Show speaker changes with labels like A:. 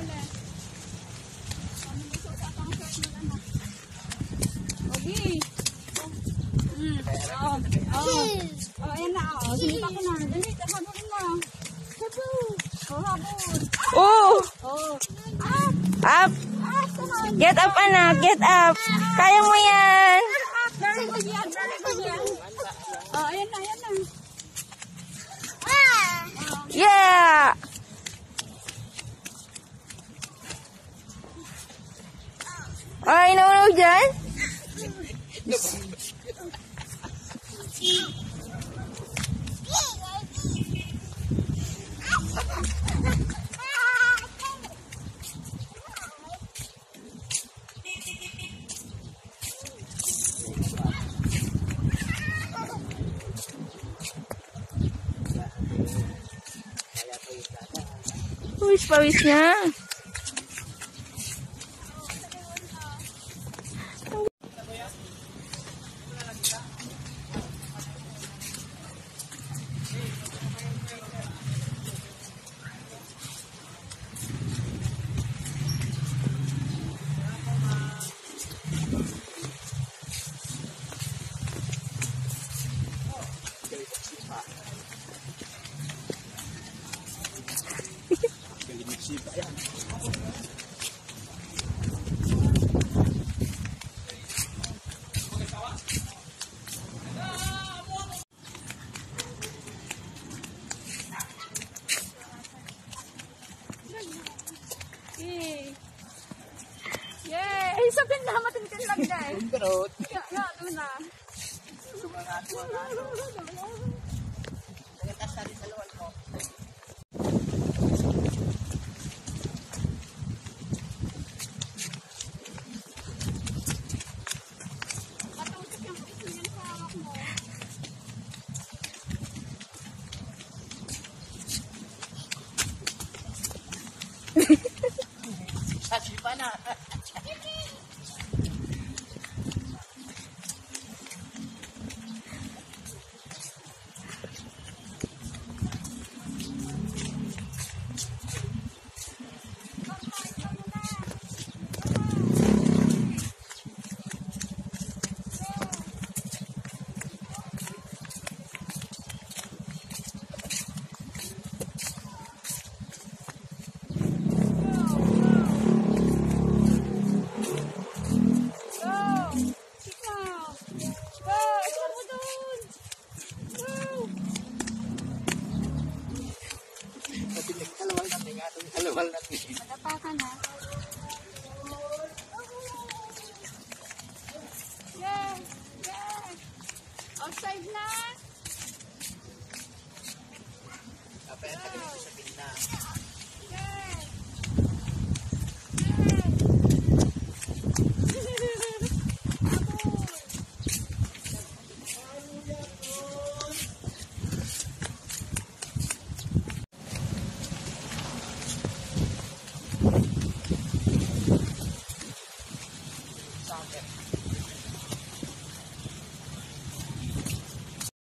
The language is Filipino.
A: Okay. Ayan na. Sinita ko na. Dali, habulin mo. Habul.
B: Up. Get up, anak. Get up. Kaya mo yan.
A: Very good yan. Very good yan. Ayan na, ayan na.
B: Yeah. Ay, naunaw dyan? Pawis niya.
A: Yay! Sabihin na, matintin lang guys.
C: Berot.
A: Ya, ito na.
C: Sumangat. Nagatas na rin sa luwan mo.
A: Patusok yung isin sa hawak mo.
C: Sabi pa na. Kalawal natin.
A: Madapakan ha.